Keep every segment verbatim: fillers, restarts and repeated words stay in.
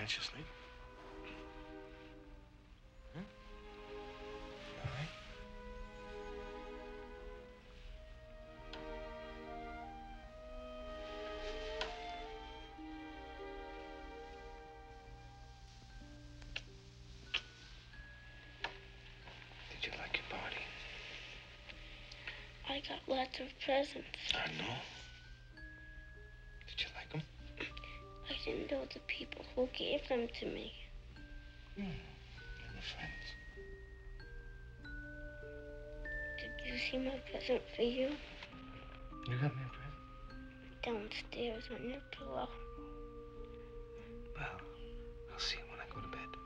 anxiously. Hmm? You all right? Did you like your party? I got lots of presents. I know. Did you like them? I didn't know the people who gave them to me. Hmm. They were friends. Did you see my present for you? You got me a present? Downstairs on your pillow. Well, I'll see it when I go to bed.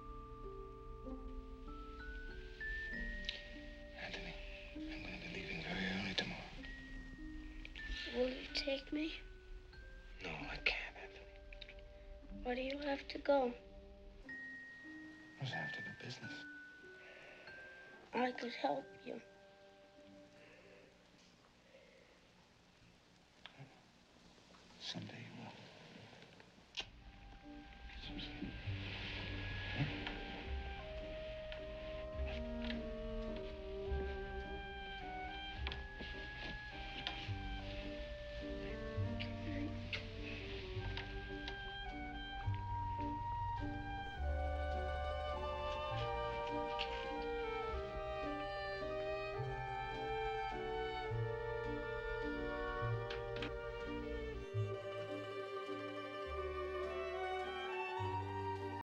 Anthony, I'm going to be leaving very early tomorrow. Will you take me? No, I can't, Anthony. Where do you have to go? I have to do business. I could help you. Someday